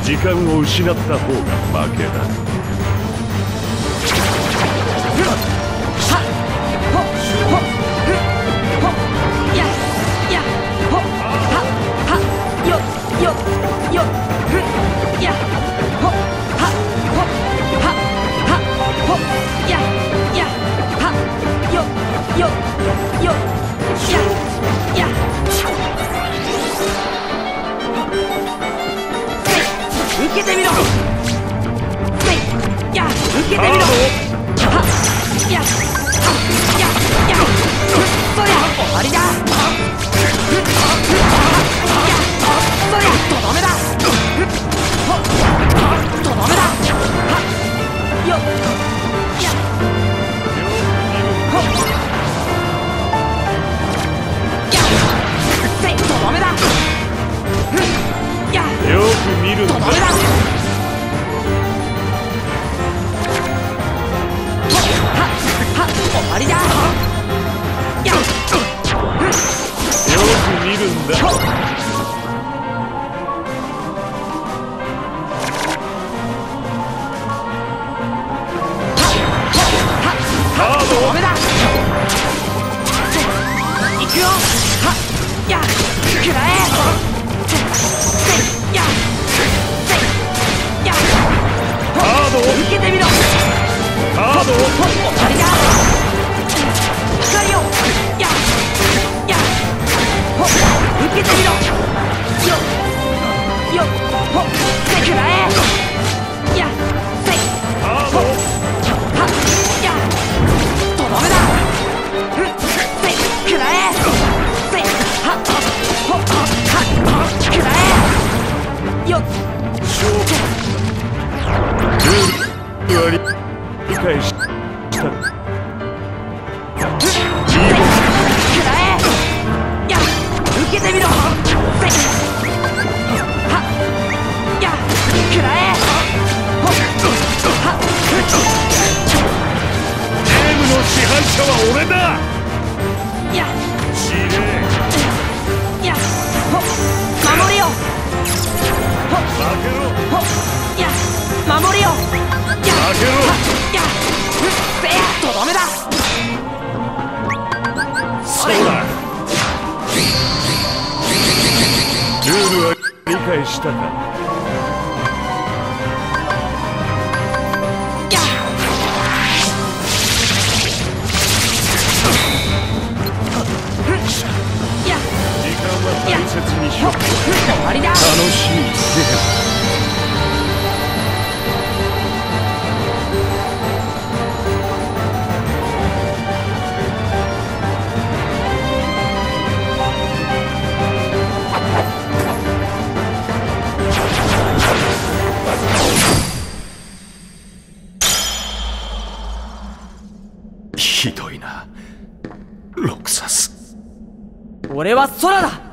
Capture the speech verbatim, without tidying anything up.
時間を失った方が負けだ。 受けてみろ。や受けてみろ。はやややそりゃ終わりだ。やそりゃとどめだ。とどめだ。よややせとどめだ。やよく見るんだ。 とどめだ。終わりだ。やよく見るんだ。 カード。ダメだ。行くよ。はや食らえ。ややカードを受けてみろ。 カードを終わりだ。光をやや受けてみろ。よよほ食らえ。やせカードをはやとどめだ。せ食らえ。せはほは食らえ。よルールは理解した。 受けてみろ。せはや食らえ。ほはゲームの支配者は俺だ。 や司令やほ守れよ。ほ負けろ。 ほや守れよ。や負けろ。 やせとどめだ。 そうだ。ルールは理解したか。 やや時間は大切にしろ。 終わりだ。 楽しみにしてひどいな、ロクサス。 俺は空だ。